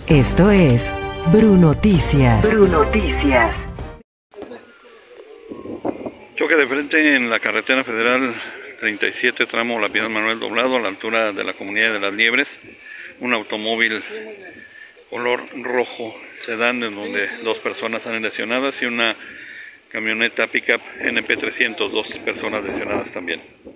Esto es Brunoticias. Brunoticias. Choque de frente en la carretera federal 37, tramo La Piedad Manuel Doblado, a la altura de la comunidad de Las Liebres. Un automóvil color rojo sedán en donde dos personas salen lesionadas y una camioneta pickup NP 300, dos personas lesionadas también.